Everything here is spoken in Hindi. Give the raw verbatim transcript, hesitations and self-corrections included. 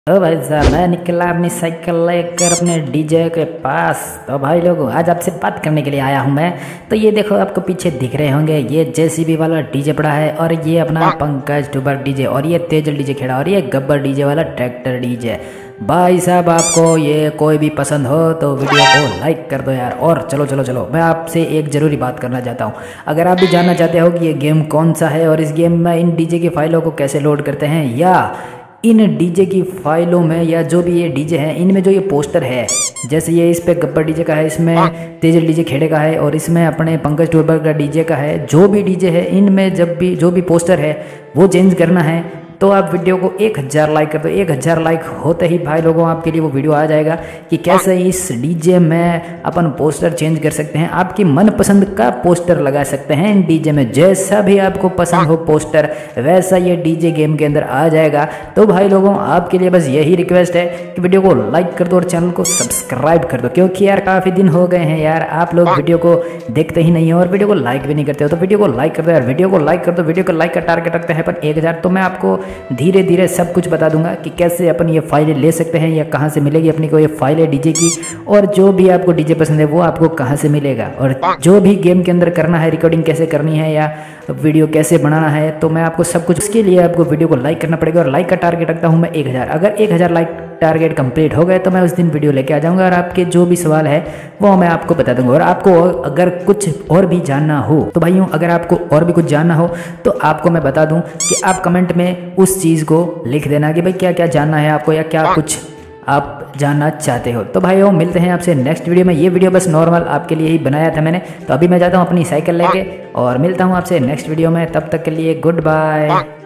ओ भाई साहब, मैं निकला अपनी साइकिल लेकर अपने डीजे के पास। तो भाई लोगों, आज आपसे बात करने के लिए आया हूं मैं। तो ये देखो, आपको पीछे दिख रहे होंगे, ये जेसीबी वाला डीजे पड़ा है और ये अपना पंकज टूबर डीजे और ये तेजल डीजे खेड़ा और ये गब्बर डीजे वाला ट्रैक्टर डीजे। भाई साहब, आपको ये कोई भी पसंद हो तो वीडियो को लाइक कर दो यार। और चलो चलो चलो, मैं आपसे एक ज़रूरी बात करना चाहता हूँ। अगर आप भी जानना चाहते हो कि ये गेम कौन सा है और इस गेम में इन डीजे की फाइलों को कैसे लोड करते हैं, या इन डीजे की फाइलों में, या जो भी ये डीजे हैं इनमें जो ये पोस्टर है, जैसे ये इस पे गब्बर डीजे का है, इसमें तेजल डीजे खेड़े का है और इसमें अपने पंकज टूबर का डीजे का है, जो भी डीजे है इनमें जब भी जो भी पोस्टर है वो चेंज करना है तो आप वीडियो को एक हज़ार लाइक कर दो। एक हज़ार लाइक होते ही भाई लोगों आपके लिए वो वीडियो आ जाएगा कि कैसे इस डीजे में अपन पोस्टर चेंज कर सकते हैं। आपकी मनपसंद का पोस्टर लगा सकते हैं इन डीजे में, जैसा भी आपको पसंद हो पोस्टर वैसा ये डीजे गेम के अंदर आ जाएगा। तो भाई लोगों, आपके लिए बस यही रिक्वेस्ट है कि वीडियो को लाइक कर दो और चैनल को सब्सक्राइब कर दो, क्योंकि यार काफ़ी दिन हो गए हैं यार, आप लोग वीडियो को देखते ही नहीं हो और वीडियो को लाइक भी नहीं करते हो। तो वीडियो को लाइक कर दो यार, वीडियो को लाइक कर दो। वीडियो को लाइक का टारगेट रखते हैं अपन एक हज़ार। तो मैं आपको धीरे धीरे सब कुछ बता दूंगा कि कैसे अपन ये फाइलें ले सकते हैं या कहाँ से मिलेगी अपनी को ये फाइलें डीजे की, और जो भी आपको डीजे पसंद है वो आपको कहाँ से मिलेगा, और जो भी गेम के अंदर करना है, रिकॉर्डिंग कैसे करनी है या वीडियो कैसे बनाना है, तो मैं आपको सब कुछ, उसके लिए आपको वीडियो को लाइक करना पड़ेगा। और लाइक का टारगेट रखता हूँ मैं एक हज़ार। अगर एक हज़ार लाइक टारगेट कंप्लीट हो गए तो मैं उस दिन वीडियो लेके आ जाऊंगा और आपके जो भी सवाल है वो मैं आपको बता दूंगा। और आपको अगर कुछ और भी जानना हो तो भाइयों, अगर आपको और भी कुछ जानना हो तो आपको मैं बता दूं कि आप कमेंट में उस चीज़ को लिख देना कि भाई क्या क्या जानना है आपको या क्या कुछ आप जानना चाहते हो। तो भाइयों, मिलते हैं आपसे नेक्स्ट वीडियो में। ये वीडियो बस नॉर्मल आपके लिए ही बनाया था मैंने। तो अभी मैं जाता हूँ अपनी साइकिल लेके और मिलता हूँ आपसे नेक्स्ट वीडियो में। तब तक के लिए गुड बाय।